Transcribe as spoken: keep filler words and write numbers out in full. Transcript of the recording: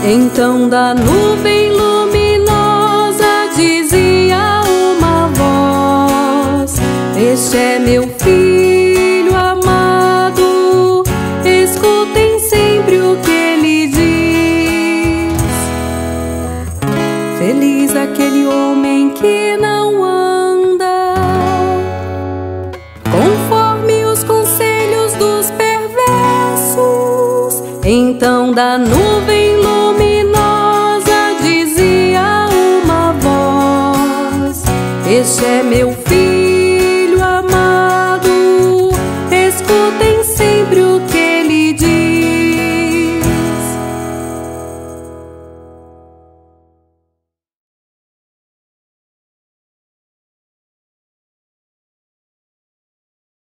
Então da nuvem luminosa dizia uma voz: este é meu filho amado, escutem sempre o que ele diz. Feliz aquele homem que não anda conforme os conselhos dos perversos. Então da nuvem luminosa dizia uma voz: este é meu filho